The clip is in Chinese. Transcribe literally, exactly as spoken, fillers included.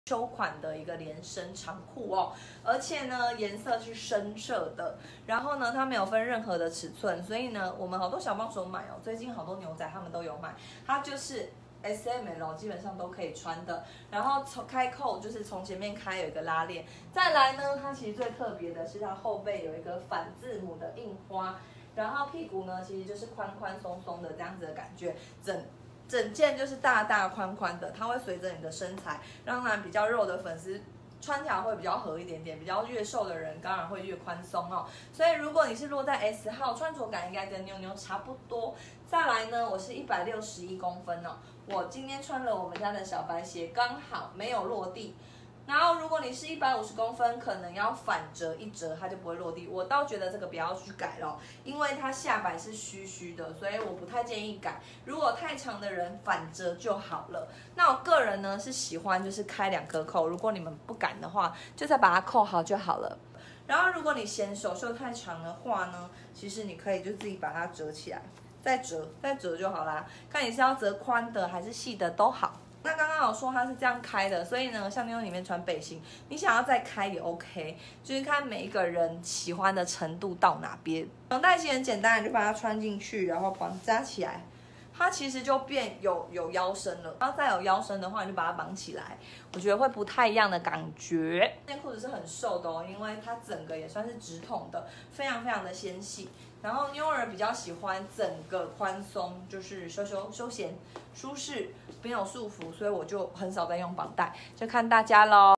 秋款的一个连身长裤哦，而且呢颜色是深色的，然后呢它没有分任何的尺寸，所以呢我们好多小帮手买哦，最近好多牛仔他们都有买，它就是 S M L 基本上都可以穿的，然后从开扣就是从前面开有一个拉链，再来呢它其实最特别的是它后背有一个反字母的印花，然后屁股呢其实就是宽宽松松的这样子的感觉，整。整件就是大大宽宽的，它会随着你的身材，当然比较肉的粉丝穿起来会比较合一点点，比较越瘦的人当然会越宽松哦。所以如果你是落在 S 号，穿着感应该跟妞妞差不多。再来呢，我是一百六十一公分哦，我今天穿了我们家的小白鞋，刚好没有落地。然后，如果你是一百五十公分，可能要反折一折，它就不会落地。我倒觉得这个不要去改了，因为它下摆是虚虚的，所以我不太建议改。如果太长的人反折就好了。那我个人呢是喜欢就是开两颗扣，如果你们不敢的话，就再把它扣好就好了。然后，如果你嫌手袖太长的话呢，其实你可以就自己把它折起来，再折再折就好啦。看你是要折宽的还是细的都好。那刚刚有说它是这样开的，所以呢，像妞妞里面穿背心，你想要再开也 OK， 就是看每一个人喜欢的程度到哪边。绑带其实很简单，你就把它穿进去，然后绑扎起来，它其实就变有有腰身了。然后再有腰身的话，你就把它绑起来，我觉得会不太一样的感觉。这件裤子是很瘦的哦，因为它整个也算是直筒的，非常非常的纤细。然后妞儿比较喜欢整个宽松，就是休休休闲、舒适，没有束缚，所以我就很少在用绑带，就看大家咯。